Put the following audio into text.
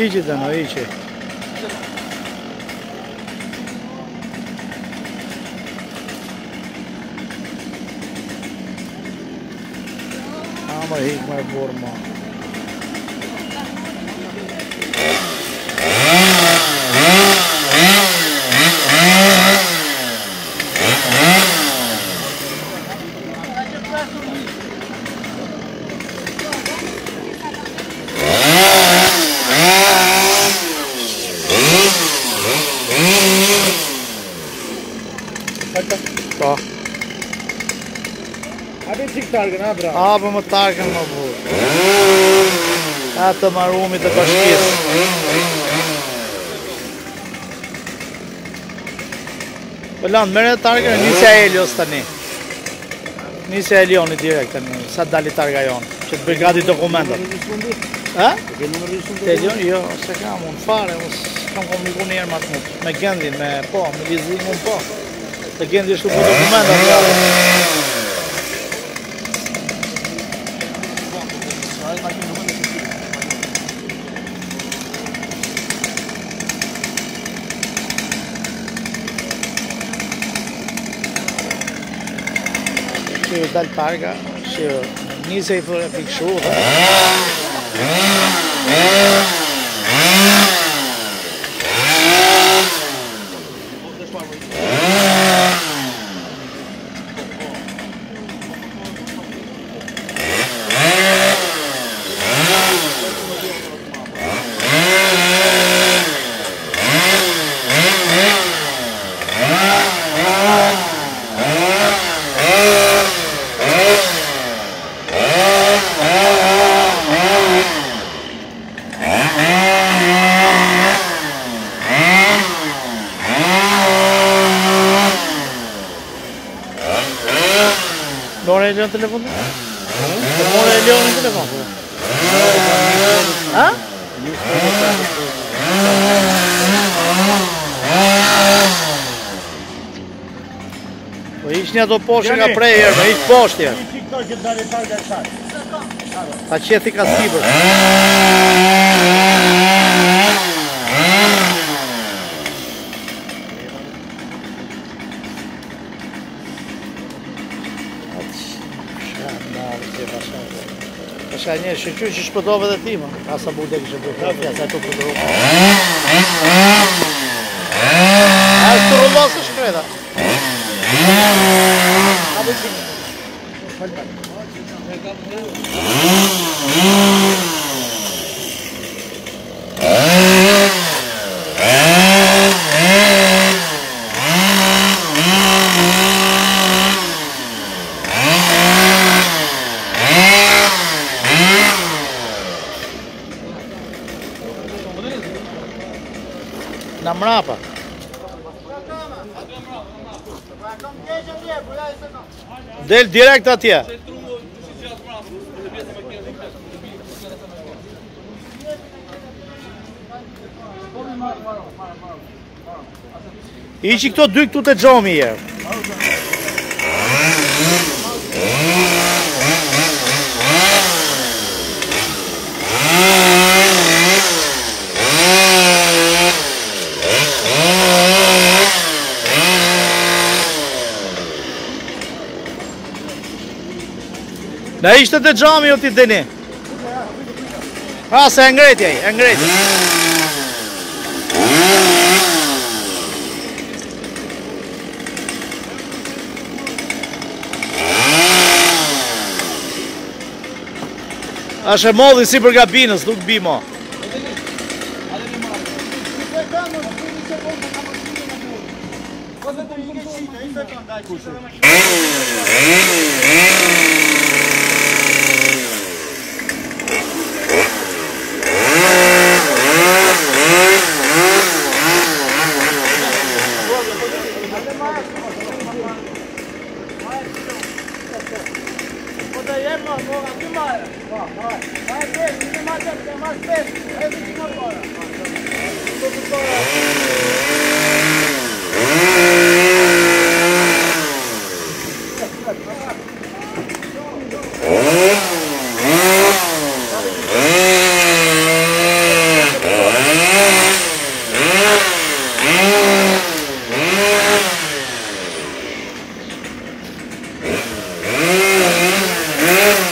Ići da no, ići. Ama hiç mi vurma. Pa. Abi çik targın ha bravo. Abi më targën më burë. Atë marumit të bashkisë. Pëllan, mere targën, nisja Elios tani. Nisja Elioni direkt tani, sa dali targa jonë. Që të brigati dokumentat. Ha? Elion, jo, se kam unë fare, kam komuniku njerë ma të mund. Me Gendin, me lizing unë po. Të Gendi është të bu dokumentat gale. Që dal targa, që nise i fërë fikshu. More Elion në telefon? More Elion në telefon? Ha? Po ishtë një ato poshtë nga prej herë, po ishtë poshtë herë. Ta qethi ka sipër. Pasha një shëqy që shpëtove dhe ti, ka sa bude kështë bërë, sa të përdru. A është të rullos është kreda? Në mrapa. Del direkt atje. Iqi këto dy këtu të gjomi jerë. Në ishte të gjami o ti deni. Se e ngreti aj, e ngreti. Ashe modhi si për gabinës, nuk bimo.